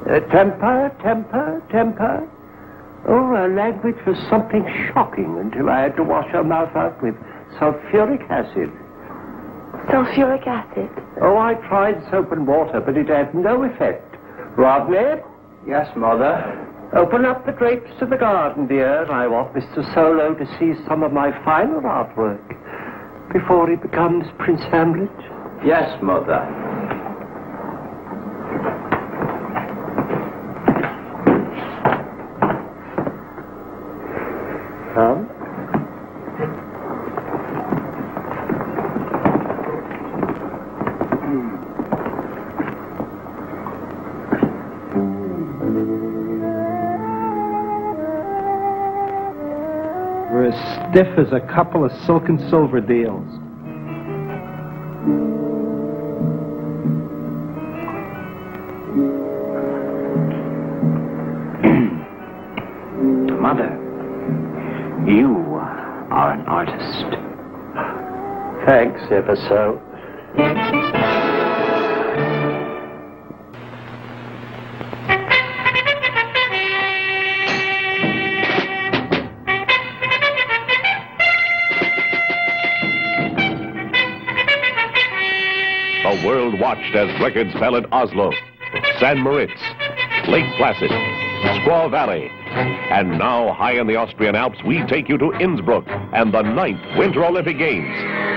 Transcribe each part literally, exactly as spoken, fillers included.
Uh, temper, temper, temper. Oh, her language was something shocking until I had to wash her mouth out with sulfuric acid. Sulfuric acid? Oh, I tried soap and water, but it had no effect. Rodney? Yes, Mother? Open up the drapes to the garden, dear. I want Mister Solo to see some of my final artwork before he becomes Prince Hamlet. Yes, Mother. Come. We're as stiff as a couple of silk and silver deals. Mother, you are an artist. Thanks ever so. The world watched as records fell at Oslo, San Moritz, Lake Placid, Squaw Valley. And now, high in the Austrian Alps, we take you to Innsbruck and the ninth Winter Olympic Games.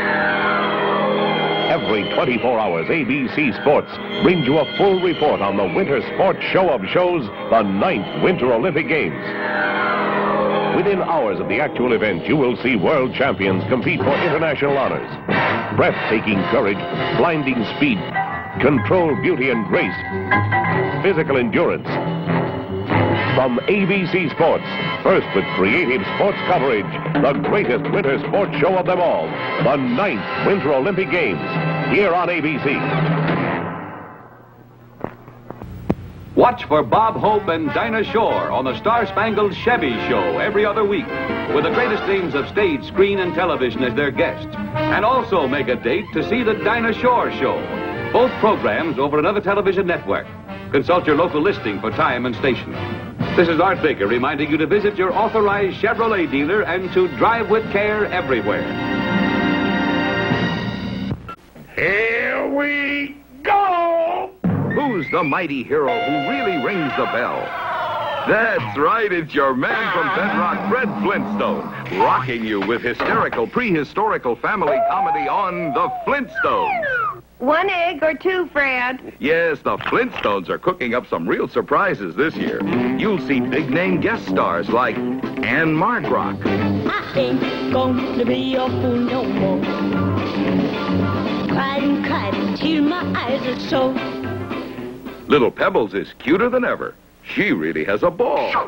Every twenty-four hours, A B C Sports brings you a full report on the winter sports show of shows, the ninth Winter Olympic Games. Within hours of the actual event, you will see world champions compete for international honors. Breathtaking courage, blinding speed, controlled beauty and grace, physical endurance. From A B C Sports, first with creative sports coverage, the greatest winter sports show of them all, the ninth Winter Olympic Games, here on A B C. Watch for Bob Hope and Dinah Shore on the Star-Spangled Chevy Show every other week, with the greatest names of stage, screen, and television as their guests. And also make a date to see the Dinah Shore Show. Both programs over another television network. Consult your local listing for time and station. This is Art Baker reminding you to visit your authorized Chevrolet dealer and to drive with care everywhere. Here we go! Who's the mighty hero who really rings the bell? That's right, it's your man from Bedrock, Fred Flintstone, rocking you with hysterical prehistorical family comedy on The Flintstones. One egg or two, Fred? Yes, the Flintstones are cooking up some real surprises this year. You'll see big-name guest stars like Anne Margrock. I ain't going to be a fool no more. Cried and cried until my eyes are sore. Little Pebbles is cuter than ever. She really has a ball.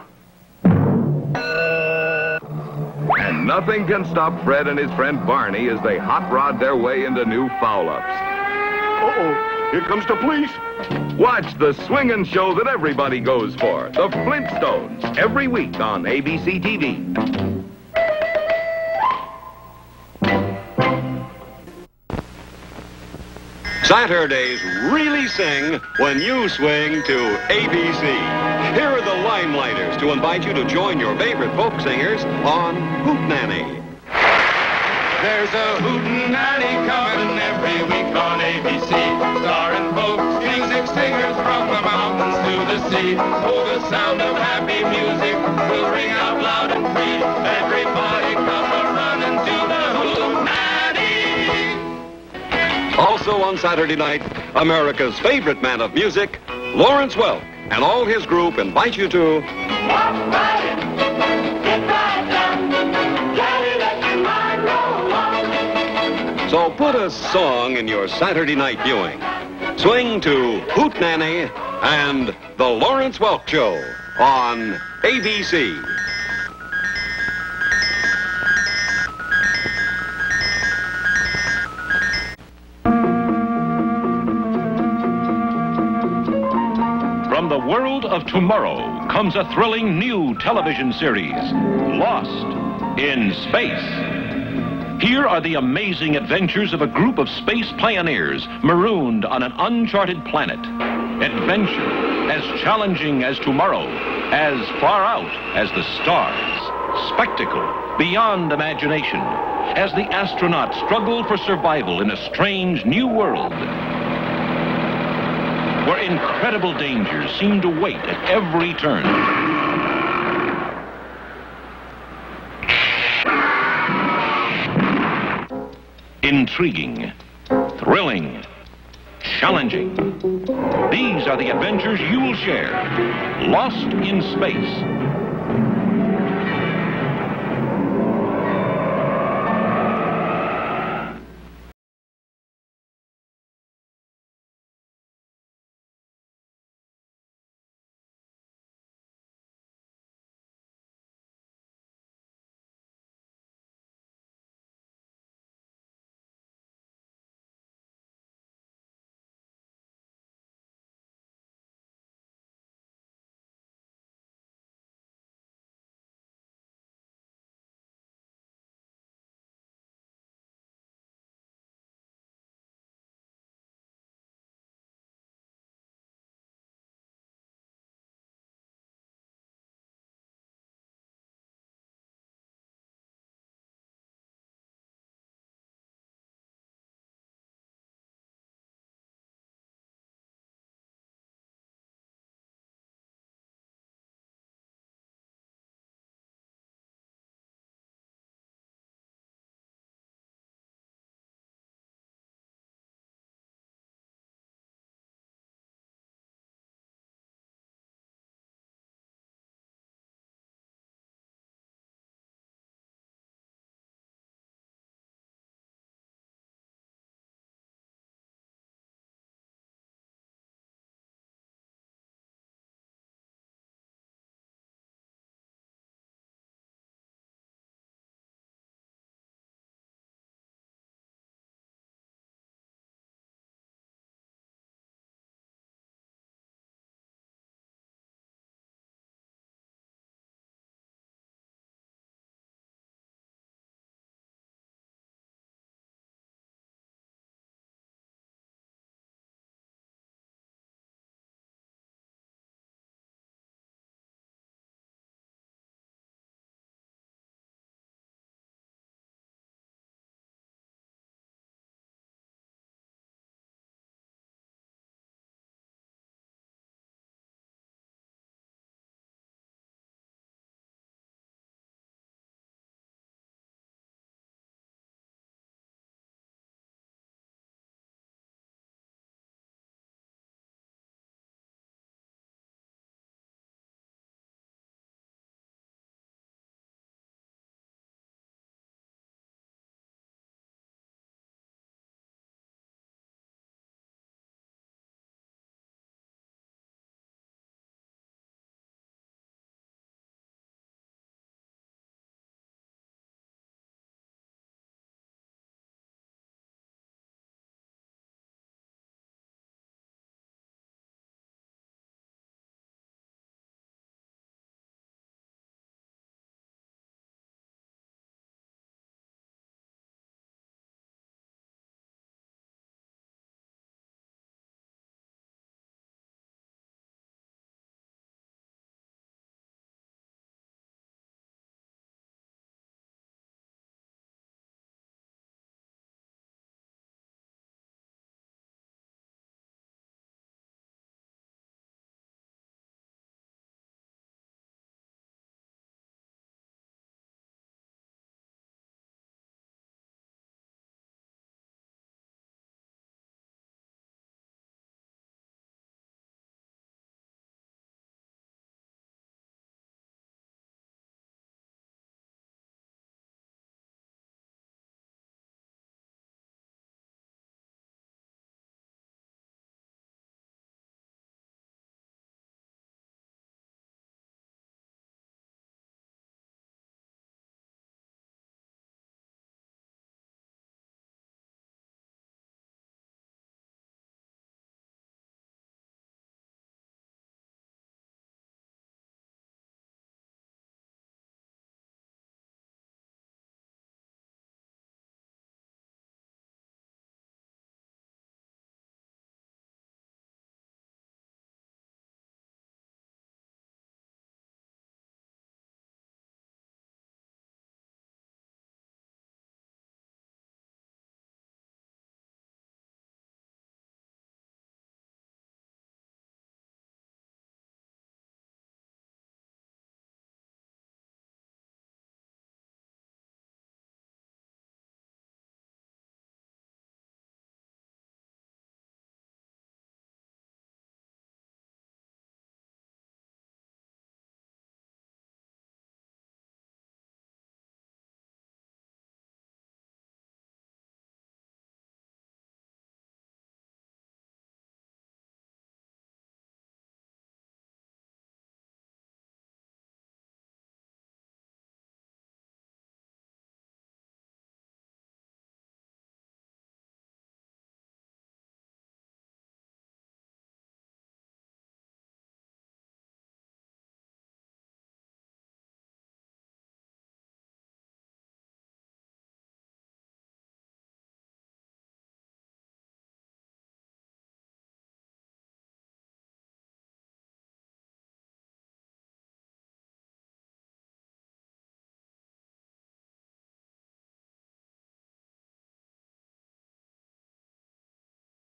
And nothing can stop Fred and his friend Barney as they hot rod their way into new foul-ups. Uh-oh, here comes the police. Watch the swinging show that everybody goes for, The Flintstones, every week on A B C T V. Saturdays really sing when you swing to A B C. Here are the Limelighters to invite you to join your favorite folk singers on Hootenanny. There's a Hootenanny coming every week on A B C, starring folk music singers from the mountains to the sea. Oh, the sound of happy music will ring out loud and free. Everybody come a-running to the Hootenanny. Also on Saturday night, America's favorite man of music, Lawrence Welk, and all his group invite you to... Walk right in, get right down, carry that your mind roll on. So put a song in your Saturday night viewing. Swing to Hootenanny and The Lawrence Welk Show on A B C. From the world of tomorrow comes a thrilling new television series, Lost in Space. Here are the amazing adventures of a group of space pioneers marooned on an uncharted planet. Adventure as challenging as tomorrow, as far out as the stars. Spectacle beyond imagination, as the astronauts struggle for survival in a strange new world, where incredible dangers seem to wait at every turn. Intriguing, thrilling, challenging. These are the adventures you'll share. Lost in Space.